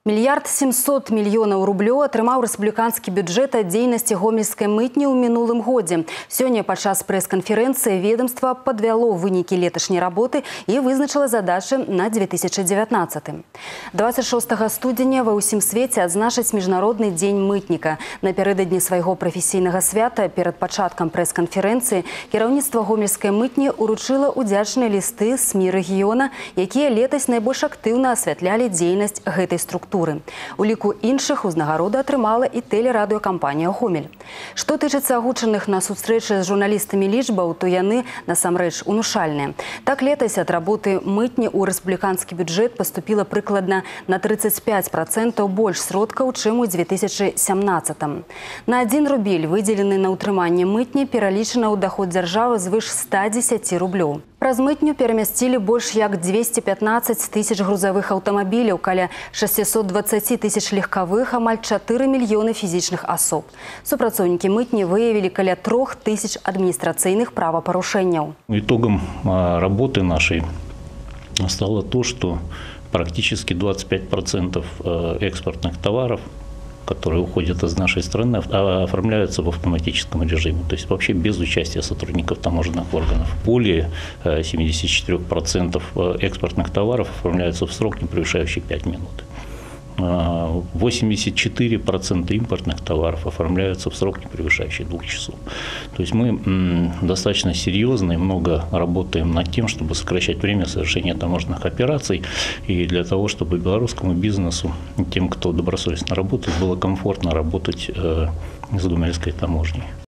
Мільярд 700 мільёнаў рублёў атрымаў рэспубліканскі бюджэт ад дзейнасці гомельскай мытні ў мінулым годзе. Сёння падчас прэс-канферэнцыі ведомства падвяло вынікі леташняй работы і вызначыла задачы на 2019. 26 студзеня ва ўсім свеце адзначаць міжнародны дзень мытніка. Напярэдадні свайго прафесійнага свята перад пачаткам прэс-канферэнцыі кіраўніцтва гомельскай мытні ўручыла ўдзячныя лісты СМІ рэгіёна, якія летась найбольш актыўна асвятлялі дзейнасць гэтай структуры. У ліку іншых узнагароды атрымала і тэлерадыёкампанія «Гомель». Што тычыцца агучаных на сустрэчы з журналістамі лічбаў, то яны насамрэч унушальныя. Так летась ад работы мытні ў рэспубліканскі бюджэт паступіла прыкладна на 35% больш сродкаў, чым у 2017. На 1 рубель, выдзелены на ўтрыманне мытні, пералічана ў даход дзяржавы звыш 110 рублёў. Праз мытню перамясцілі больш як 215 тысяч грузавых аўтамабіляў, каля 620 тысяч легкавых, амаль 4 мільёны фізічных асоб. Супрацоўнікі мытні выявілі каля 3 тысяч адміністрацыйных правапарушэнняў. Итогом работы нашей стало то, что практически 25% экспортных товаров, которые уходят из нашей страны, оформляются в автоматическом режиме, то есть вообще без участия сотрудников таможенных органов. Более 74% экспортных товаров оформляются в срок, не превышающий 5 минут. 84% импортных товаров оформляются в срок, не превышающий 2 часов. То есть мы достаточно серьезно и много работаем над тем, чтобы сокращать время совершения таможенных операций, и для того, чтобы белорусскому бизнесу, тем, кто добросовестно работает, было комфортно работать с гомельской таможней.